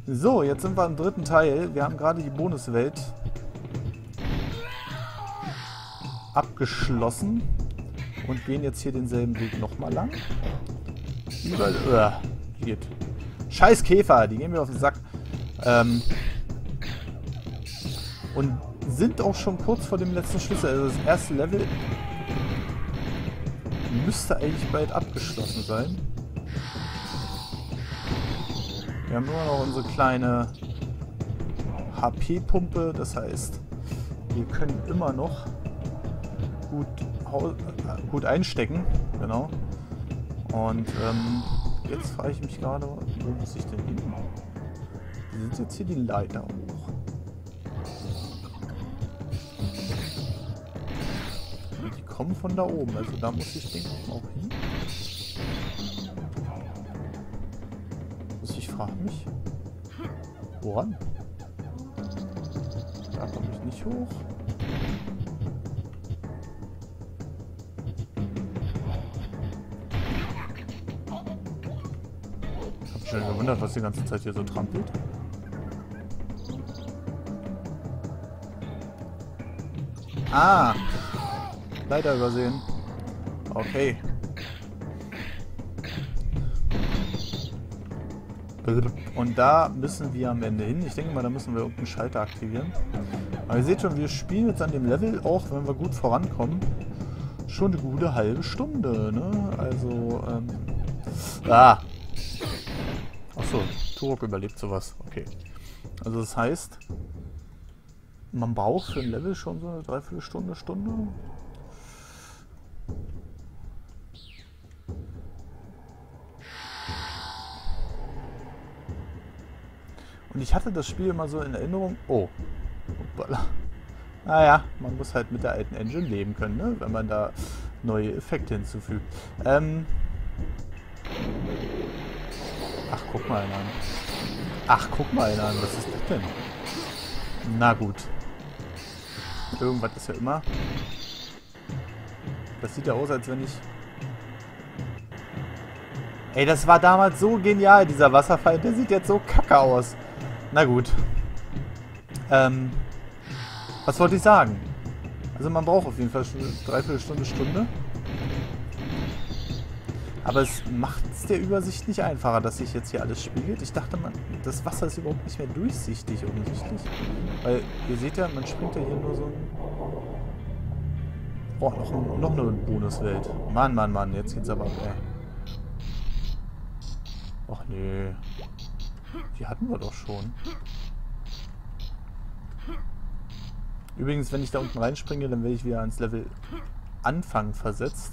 So, jetzt sind wir im dritten Teil. Wir haben gerade die Bonuswelt abgeschlossen und gehen jetzt hier denselben Weg nochmal lang. Überall. Geht. Scheiß Käfer, die gehen mir auf den Sack. Und sind auch schon kurz vor dem letzten Schlüssel. Also das erste Level müsste eigentlich bald abgeschlossen sein. Wir haben nur noch unsere kleine HP-Pumpe. Das heißt, wir können immer noch gut einstecken. Genau. Und jetzt frage ich mich gerade, wo muss ich denn hin? Wie sind jetzt hier die Leiter hoch? Die kommen von da oben, also da muss ich denke ich auch hin. Ich frage mich, woran? Da komme ich nicht hoch. Ich habe mich schon gewundert, was die ganze Zeit hier so trampelt. Ah! Leider übersehen. Okay. Und da müssen wir am Ende hin. Ich denke mal, da müssen wir irgendeinen Schalter aktivieren. Aber ihr seht schon, wir spielen jetzt an dem Level, auch wenn wir gut vorankommen, schon eine gute halbe Stunde, ne? Also, Achso, Turok überlebt sowas. Okay. Also das heißt, man braucht für ein Level schon so eine Dreiviertelstunde, Stunde. Und ich hatte das Spiel immer so in Erinnerung. Oh. Hoppala. Naja, man muss halt mit der alten Engine leben können, ne? Wenn man da neue Effekte hinzufügt. Ach, guck mal einer an. Ach, guck mal einer an. Was ist das denn? Na gut. Irgendwas ist ja immer. Das sieht ja aus, als wenn ich... Ey, das war damals so genial, dieser Wasserfall. Der sieht jetzt so kacke aus. Na gut. Was wollte ich sagen? Also man braucht auf jeden Fall schon eine Dreiviertelstunde. Aber es macht es der Übersicht nicht einfacher, dass sich jetzt hier alles spiegelt. Ich dachte, das Wasser ist überhaupt nicht mehr durchsichtig offensichtlich. Weil, ihr seht ja, man springt ja hier nur so ein... Oh, noch eine Bonuswelt. Mann, jetzt geht's aber... Ach nee. Die hatten wir doch schon. Übrigens, wenn ich da unten reinspringe, dann werde ich wieder ans Level Anfang versetzt.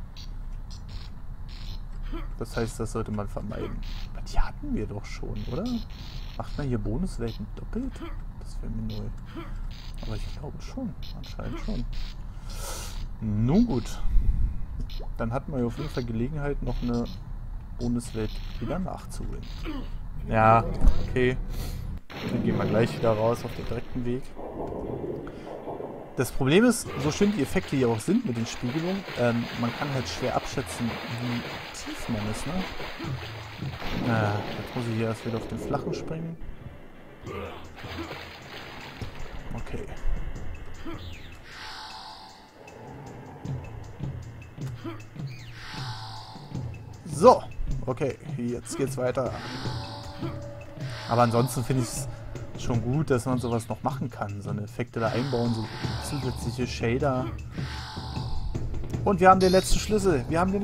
Das heißt, das sollte man vermeiden. Aber die hatten wir doch schon, oder? Macht man hier Bonuswelten doppelt? Das wäre mir neu. Aber ich glaube schon. Anscheinend schon. Nun gut. Dann hatten wir auf jeden Fall Gelegenheit, noch eine Bonuswelt wieder nachzuholen. Ja, okay. Dann gehen wir gleich wieder raus auf den direkten Weg. Das Problem ist, so schön die Effekte hier auch sind mit den Spiegelungen, man kann halt schwer abschätzen, wie tief man ist, ne? Jetzt muss ich hier erst wieder auf den flachen springen. Okay. So, okay, jetzt geht's weiter. Aber ansonsten finde ich es schon gut, dass man sowas noch machen kann. So eine Effekte da einbauen, so zusätzliche Shader. Und wir haben den letzten Schlüssel.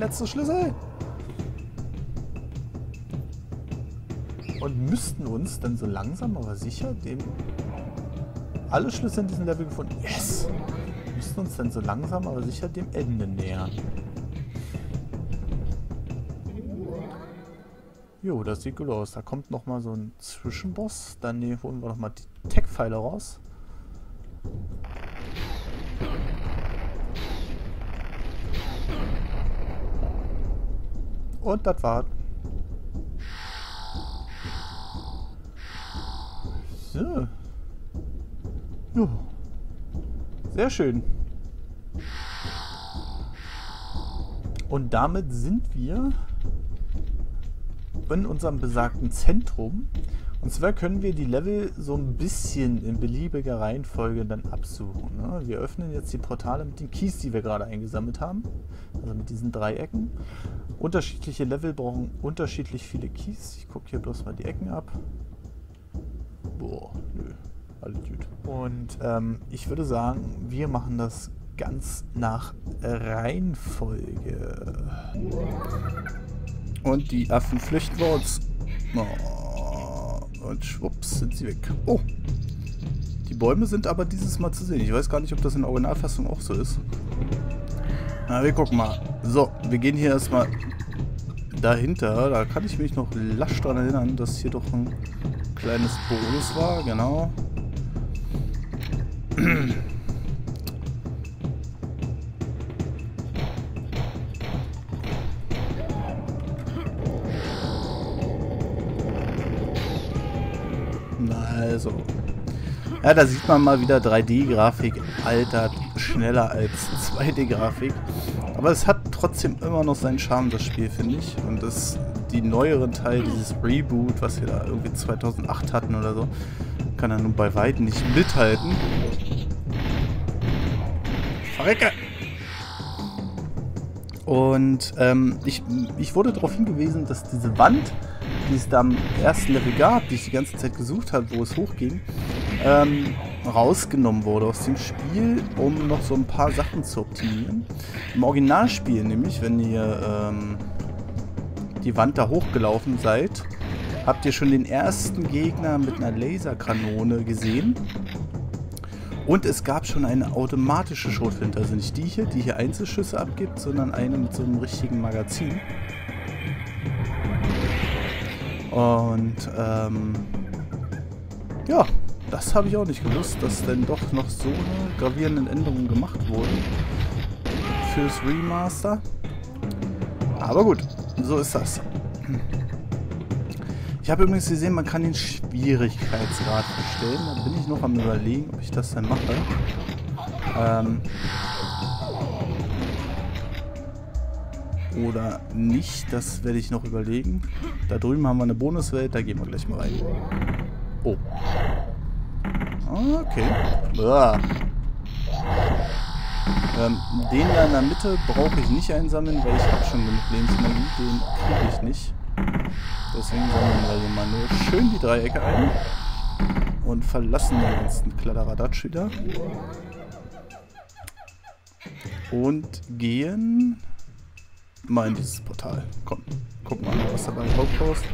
Und müssten uns dann so langsam aber sicher dem... Alle Schlüssel in diesem Level gefunden. Yes! Müssten uns dann so langsam aber sicher dem Ende nähern. Jo, das sieht gut aus. Da kommt nochmal so ein Zwischenboss. Dann holen wir nochmal die Tech-Pfeile raus. Und das war's. So. Jo. Sehr schön. Und damit sind wir in unserem besagten Zentrum. Und zwar können wir die Level so ein bisschen in beliebiger Reihenfolge dann absuchen. Ne? Wir öffnen jetzt die Portale mit den Keys, die wir gerade eingesammelt haben. Also mit diesen Dreiecken. Unterschiedliche Level brauchen unterschiedlich viele Keys. Ich gucke hier bloß mal die Ecken ab. Boah, nö. Alles gut. Und ich würde sagen, wir machen das ganz nach Reihenfolge. Und die Affen flüchten vor uns. Oh. Und schwupps sind sie weg. Oh! Die Bäume sind aber dieses Mal zu sehen. Ich weiß gar nicht, ob das in der Originalfassung auch so ist. Na, wir gucken mal. So, wir gehen hier erstmal dahinter. Da kann ich mich noch lasch dran erinnern, dass hier doch ein kleines Bonus war. Genau. Also, ja, da sieht man mal wieder 3D-Grafik altert schneller als 2D-Grafik. Aber es hat trotzdem immer noch seinen Charme, das Spiel, finde ich. Und die neueren Teile, dieses Reboot, was wir da irgendwie 2008 hatten oder so, kann er nun bei weitem nicht mithalten. Verrecke! Und ich wurde darauf hingewiesen, dass diese Wand, die es da im ersten Level gab, die ich die ganze Zeit gesucht habe, wo es hochging, rausgenommen wurde aus dem Spiel, um noch so ein paar Sachen zu optimieren. Im Originalspiel nämlich, wenn ihr die Wand da hochgelaufen seid, habt ihr schon den ersten Gegner mit einer Laserkanone gesehen. Und es gab schon eine automatische Schrotflinte, also nicht die hier Einzelschüsse abgibt, sondern eine mit so einem richtigen Magazin. Und ja, das habe ich auch nicht gewusst, dass denn doch noch so eine gravierenden Änderungen gemacht wurden fürs Remaster. Aber gut, so ist das. Ich habe übrigens gesehen, man kann den Schwierigkeitsgrad verstellen. Da bin ich noch am Überlegen, ob ich das dann mache. Oder nicht, das werde ich noch überlegen. Da drüben haben wir eine Bonuswelt, da gehen wir gleich mal rein. Oh. Okay. Den da in der Mitte brauche ich nicht einsammeln, weil ich habe schon genug Lebensenergie. Den kriege ich nicht. Deswegen sammeln wir hier mal nur schön die Dreiecke ein. Und verlassen den ganzen Kladderadatsch wieder. Und gehen mal in dieses Portal. Komm, gucken wir mal, was dabei rauskommt.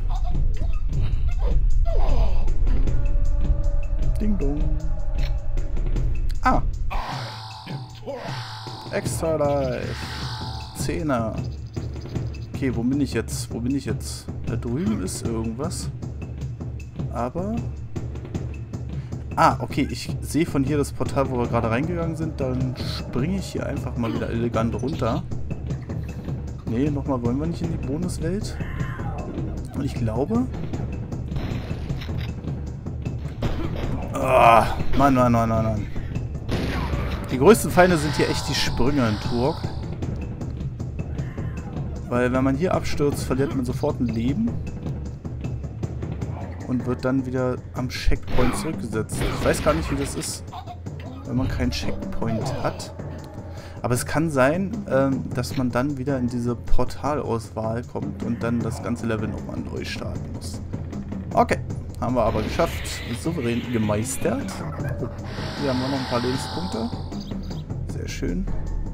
Ding dong. Ah. Extra Life. 10er. Okay, wo bin ich jetzt? Wo bin ich jetzt? Da drüben ist irgendwas. Aber... Ah, okay, ich sehe von hier das Portal, wo wir gerade reingegangen sind. Dann springe ich hier einfach mal wieder elegant runter. Nee, nochmal wollen wir nicht in die Bonuswelt. Und ich glaube... Ah, Mann. Die größten Feinde sind hier echt die Sprünge in Turok. Weil wenn man hier abstürzt, verliert man sofort ein Leben. Und wird dann wieder am Checkpoint zurückgesetzt. Ich weiß gar nicht, wie das ist, wenn man keinen Checkpoint hat. Aber es kann sein, dass man dann wieder in diese Portalauswahl kommt und dann das ganze Level nochmal neu starten muss. Okay, haben wir aber geschafft. Souverän gemeistert. Oh, hier haben wir noch ein paar Lebenspunkte. Sehr schön.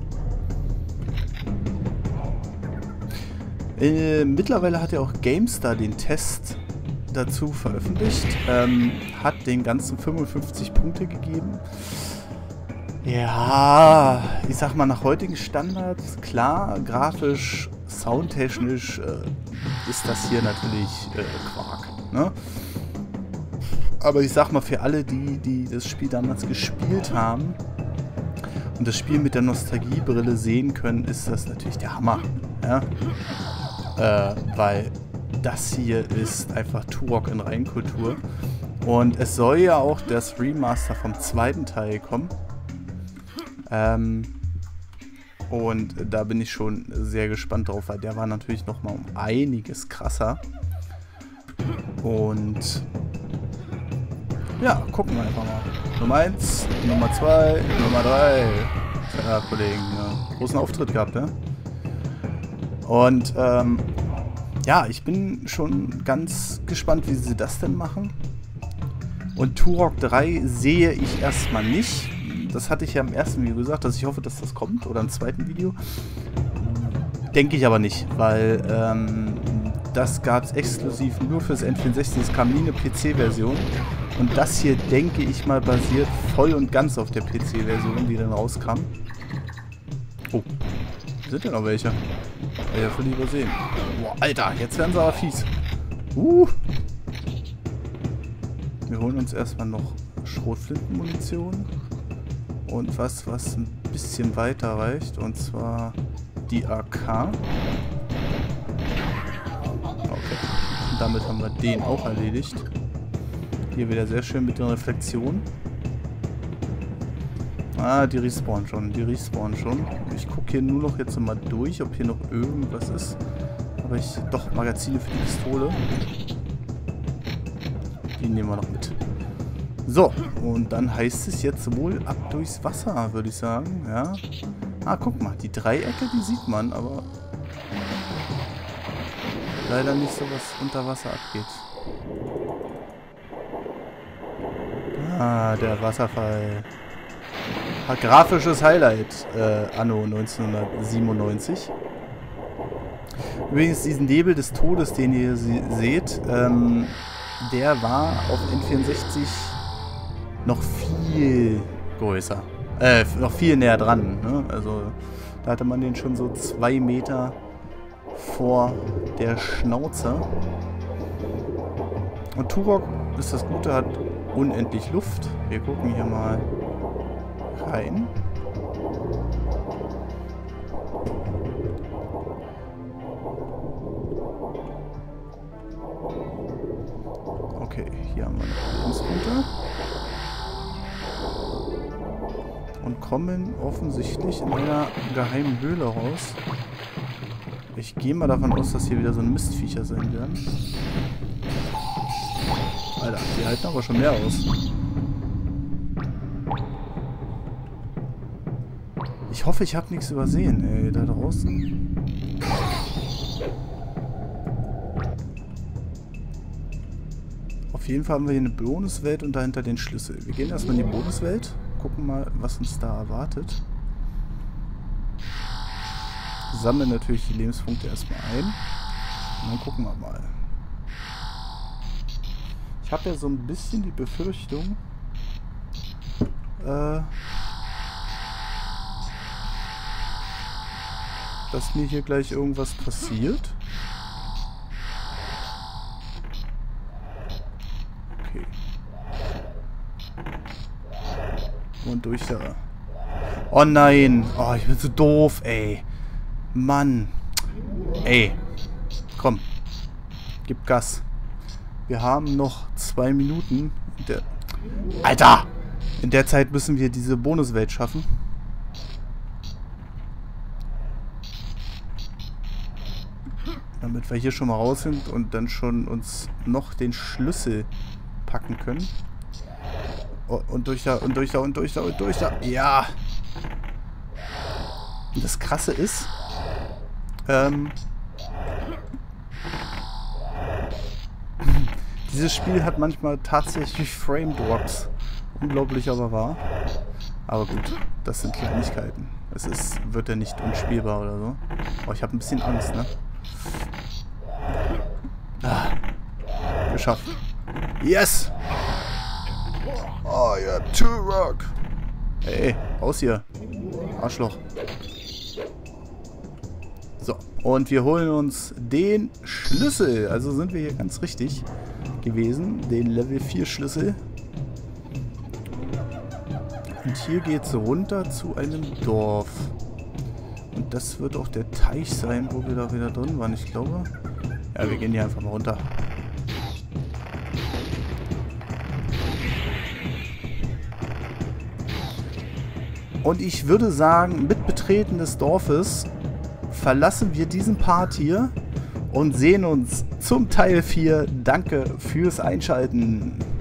Mittlerweile hat ja auch GameStar den Test dazu veröffentlicht. Hat den ganzen 55 Punkte gegeben. Ja, ich sag mal, nach heutigen Standards, klar, grafisch, soundtechnisch ist das hier natürlich Quark. Ne? Aber ich sag mal, für alle, die das Spiel damals gespielt haben und das Spiel mit der Nostalgiebrille sehen können, ist das natürlich der Hammer. Ja? Weil das hier ist einfach Turok in Reinkultur. Und es soll ja auch das Remaster vom zweiten Teil kommen. Und da bin ich schon sehr gespannt drauf, weil der war natürlich nochmal um einiges krasser. Und ja, gucken wir einfach mal. Nummer 1, Nummer 2, Nummer 3. Ja, Kollegen, ja. Großen Auftritt gehabt, ja. Und ja, ich bin schon ganz gespannt, wie sie das denn machen. Und Turok 3 sehe ich erstmal nicht. Das hatte ich ja im ersten Video gesagt, dass ich hoffe, dass das kommt. Oder im zweiten Video. Denke ich aber nicht, weil das gab es exklusiv nur fürs N64. Es kam nie eine PC-Version. Und das hier, denke ich mal, basiert voll und ganz auf der PC-Version, die dann rauskam. Oh, sind ja noch welche. Ja, völlig übersehen. Boah, Alter, jetzt werden sie aber fies. Wir holen uns erstmal noch Schrotflintenmunition. Und was ein bisschen weiter reicht. Und zwar die AK. Okay. Und damit haben wir den auch erledigt. Hier wieder sehr schön mit den Reflexionen. Ah, die respawnen schon. Ich gucke hier nur noch jetzt mal durch, ob hier noch irgendwas ist. Aber doch, Magazine für die Pistole. Die nehmen wir noch mit. So, und dann heißt es jetzt wohl ab durchs Wasser, würde ich sagen. Ja. Ah, guck mal, die Dreiecke, die sieht man, aber leider nicht so, was unter Wasser abgeht. Ah, der Wasserfall. Grafisches Highlight anno 1997. Übrigens, diesen Nebel des Todes, den ihr seht, der war auf N64 noch viel größer. Noch viel näher dran. Ne? Also da hatte man den schon so 2 Meter vor der Schnauze. Und Turok, ist das Gute, hat unendlich Luft. Wir gucken hier mal rein. Okay, hier haben wir noch Lebenspunkte. Und kommen offensichtlich in einer geheimen Höhle raus. Ich gehe mal davon aus, dass hier wieder so ein Mistviecher sein werden. Alter, die halten aber schon mehr aus. Ich hoffe, ich habe nichts übersehen, ey, da draußen. Auf jeden Fall haben wir hier eine Bonuswelt und dahinter den Schlüssel. Wir gehen erstmal in die Bonuswelt, gucken mal, was uns da erwartet. Sammeln natürlich die Lebenspunkte erstmal ein. Und dann gucken wir mal. Ich habe ja so ein bisschen die Befürchtung, dass mir hier gleich irgendwas passiert. Okay. Und durch da. Oh nein! Oh, ich bin so doof, ey. Mann. Ey. Komm. Gib Gas. Wir haben noch 2 Minuten. Alter! In der Zeit müssen wir diese Bonuswelt schaffen. Damit wir hier schon mal raus sind und dann schon uns noch den Schlüssel packen können. Oh, und durch da, und durch da, und durch da, und durch da. Ja! Und das Krasse ist, dieses Spiel hat manchmal tatsächlich Frame Drops. Unglaublich aber wahr. Aber gut, das sind Kleinigkeiten. Wird ja nicht unspielbar oder so. Oh, ich habe ein bisschen Angst, ne? Ah, geschafft. Yes! Oh yeah, Turok! Ey, raus hier. Arschloch. So, und wir holen uns den Schlüssel. Also sind wir hier ganz richtig gewesen. Den Level 4 Schlüssel. Und hier geht es runter zu einem Dorf. Und das wird auch der Teich sein, wo wir da wieder drin waren, ich glaube. Ja, wir gehen hier einfach mal runter. Und ich würde sagen, mit Betreten des Dorfes verlassen wir diesen Part hier und sehen uns zum zum Teil 4. Danke fürs Einschalten.